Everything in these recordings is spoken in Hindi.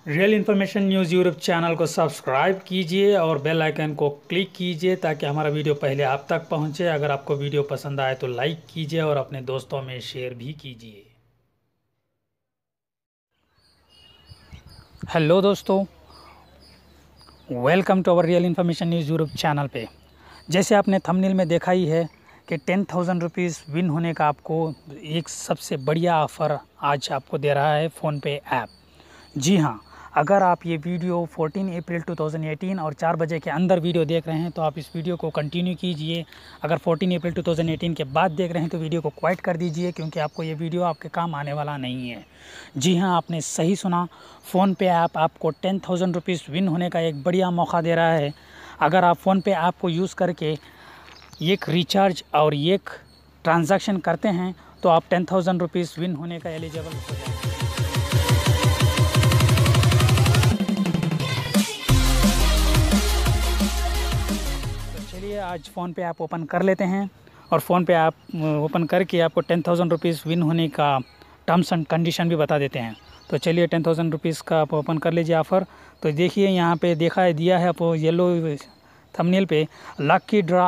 Real information news YouTube channel को सब्सक्राइब कीजिए और बेल आइकन को क्लिक कीजिए ताकि हमारा वीडियो पहले आप तक पहुंचे। अगर आपको वीडियो पसंद आए तो लाइक कीजिए और अपने दोस्तों में शेयर भी कीजिए। हेलो दोस्तों, welcome to our real information news YouTube channel पे। जैसे आपने थंबनेल में देखा ही है कि 10,000 रुपीज़ विन होने का आपको एक सबसे बढ़िया ऑफ़र आज आपको दे रहा है फ़ोनपे ऐप। जी हाँ, अगर आप ये वीडियो 14 अप्रैल 2018 और 4 बजे के अंदर वीडियो देख रहे हैं तो आप इस वीडियो को कंटिन्यू कीजिए। अगर 14 अप्रैल 2018 के बाद देख रहे हैं तो वीडियो को क्वाइट कर दीजिए, क्योंकि आपको ये वीडियो आपके काम आने वाला नहीं है। जी हाँ, आपने सही सुना, फ़ोनपे ऐप आपको 10,000 रुपीज़ विन होने का एक बढ़िया मौका दे रहा है। अगर आप फ़ोनपे ऐप को यूज़ करके एक रिचार्ज और एक ट्रांजैक्शन करते हैं तो आप 10,000 रुपीज़ विन होने का एलिजिबल हो जाएंगे। आज फ़ोनपे ऐप ओपन कर लेते हैं और फ़ोनपे ऐप ओपन करके आपको 10,000 रुपीज़ विन होने का टर्म्स एंड कंडीशन भी बता देते हैं। तो चलिए 10,000 रुपीज़ का आप ओपन कर लीजिए ऑफ़र। तो देखिए यहाँ पे दिया है आपको येलो थंबनेल पे लकी ड्रा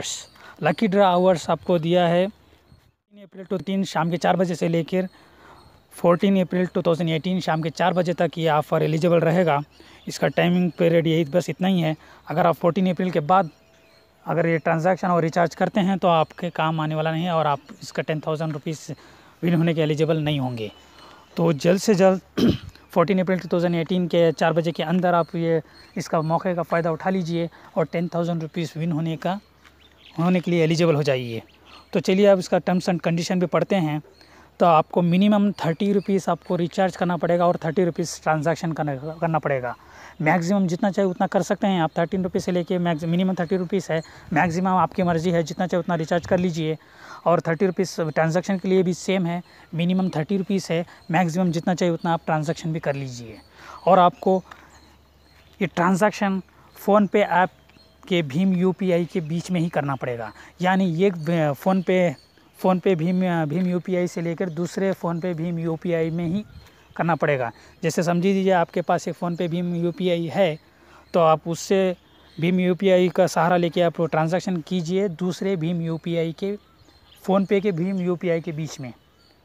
आवर्स आपको दिया है 3 अप्रैल 2018 शाम के 4 बजे से लेकर 14 अप्रैल 2018 शाम के 4 बजे तक ये ऑफ़र एलिजिबल रहेगा। इसका टाइमिंग पीरियड यही बस इतना ही है। अगर आप 14 अप्रैल के बाद अगर ये ट्रांजैक्शन और रिचार्ज करते हैं तो आपके काम आने वाला नहीं है और आप इसका 10,000 रुपीज़ विन होने के एलिजिबल नहीं होंगे। तो जल्द से जल्द 14 अप्रैल 2018 के 4 बजे के अंदर आप ये इसका मौके का फ़ायदा उठा लीजिए और 10,000 रुपीज़ विन होने के लिए एलिजिबल हो जाइए। तो चलिए अब इसका टर्म्स एंड कंडीशन भी पढ़ते हैं। तो आपको मिनिमम 30 रुपीज़ आपको रिचार्ज करना पड़ेगा और 30 रुपीज़ ट्रांजैक्शन करना पड़ेगा। मैक्सिमम जितना चाहे उतना कर सकते हैं आप। 13 रुपीज़ से लेके मिनिमम 30 रुपीज़ है, मैक्सिमम आपकी मर्ज़ी है, जितना चाहे उतना रिचार्ज कर लीजिए। और 30 रुपीज़ ट्रांजैक्शन के लिए भी सेम है, मिनिमम 30 रुपीज़ है, मैक्सिमम जितना चाहिए उतना आप ट्रांजैक्शन भी कर लीजिए। और आपको ये ट्रांजैक्शन फ़ोनपे ऐप के भीम UPI के बीच में ही करना पड़ेगा। यानी ये फ़ोनपे भीम UPI से लेकर दूसरे फ़ोनपे भीम UPI में ही करना पड़ेगा। जैसे समझी दीजिए आपके पास एक फ़ोनपे भीम UPI है तो आप उससे भीम UPI का सहारा लेके आप ट्रांजैक्शन कीजिए दूसरे भीम UPI के फ़ोनपे के भीम UPI के बीच में।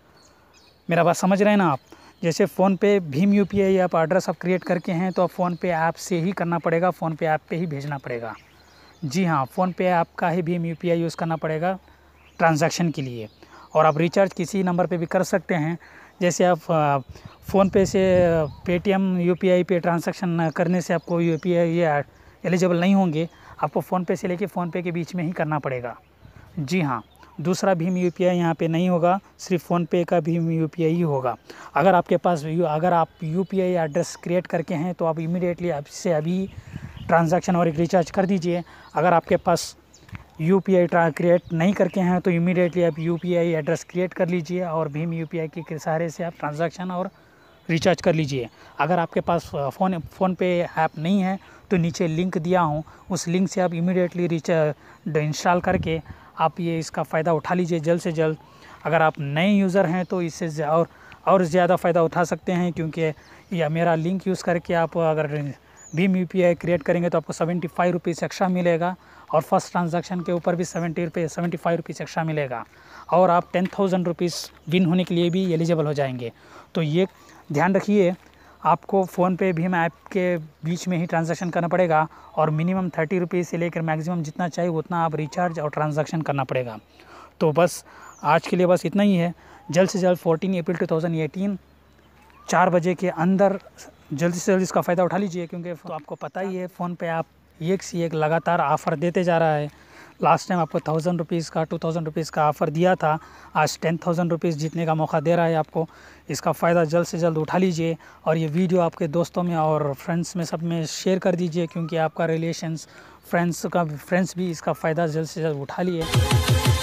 मेरा बात समझ रहे हैं ना आप? जैसे फ़ोनपे भीम UPI आप एड्रेस आप क्रिएट करके हैं तो आप फ़ोनपे ऐप से ही करना पड़ेगा, फ़ोनपे ऐप पे ही भेजना पड़ेगा। जी हाँ, फ़ोनपे ऐप का ही भीम UPI यूज़ करना पड़ेगा ट्रांजैक्शन के लिए। और आप रिचार्ज किसी नंबर पे भी कर सकते हैं। जैसे आप फ़ोनपे से पेटीएम UPI पे ट्रांजैक्शन करने से आपको UPI ये एलिजिबल नहीं होंगे। आपको फ़ोनपे से लेके फ़ोनपे के बीच में ही करना पड़ेगा। जी हाँ, दूसरा भीम UPI यहाँ पे नहीं होगा, सिर्फ फ़ोनपे का भीम UPI ही होगा। अगर आप UPI एड्रेस क्रिएट करके हैं तो आप इमीडिएटली आपसे अभी ट्रांजैक्शन और एक रिचार्ज कर दीजिए। अगर आपके पास UPI क्रिएट नहीं करके हैं तो इमीडिएटली आप UPI एड्रेस क्रिएट कर लीजिए और भीम UPI के सहारे से आप ट्रांजैक्शन और रिचार्ज कर लीजिए। अगर आपके पास फ़ोनपे ऐप नहीं है तो नीचे लिंक दिया हूँ, उस लिंक से आप इमीडिएटली रिचार्ज इंस्टॉल करके आप ये इसका फ़ायदा उठा लीजिए जल्द से जल्द। अगर आप नए यूज़र हैं तो इससे और ज़्यादा फ़ायदा उठा सकते हैं, क्योंकि या मेरा लिंक यूज़ करके आप अगर भीम UPI क्रिएट करेंगे तो आपको 75 रुपीज़ एक्स्ट्रा मिलेगा और फर्स्ट ट्रांजैक्शन के ऊपर भी 75 रुपीज़ एक्स्ट्रा मिलेगा और आप 10,000 रुपीज़ विन होने के लिए भी एलिजिबल हो जाएंगे। तो ये ध्यान रखिए, आपको फ़ोनपे भीम ऐप के बीच में ही ट्रांजैक्शन करना पड़ेगा और मिनिमम 30 रुपीज़ से लेकर मैक्सिमम जितना चाहिए उतना आप रिचार्ज और ट्रांजैक्शन करना पड़ेगा। तो बस आज के लिए बस इतना ही है। जल्द से जल्द 14 अप्रैल 2018 4 बजे के अंदर जल्द से जल्द इसका फ़ायदा उठा लीजिए, क्योंकि तो आपको पता ही है फ़ोनपे ऐप एक से एक लगातार ऑफ़र देते जा रहा है। लास्ट टाइम आपको 1,000 रुपीज़ का 2,000 रुपीज़ का ऑफ़र दिया था, आज 10,000 रुपीज़ जीतने का मौका दे रहा है आपको। इसका फ़ायदा जल्द से जल्द उठा लीजिए और ये वीडियो आपके दोस्तों में और फ्रेंड्स में सब में शेयर कर दीजिए, क्योंकि आपका फ्रेंड्स भी इसका फ़ायदा जल्द से जल्द उठा लिए।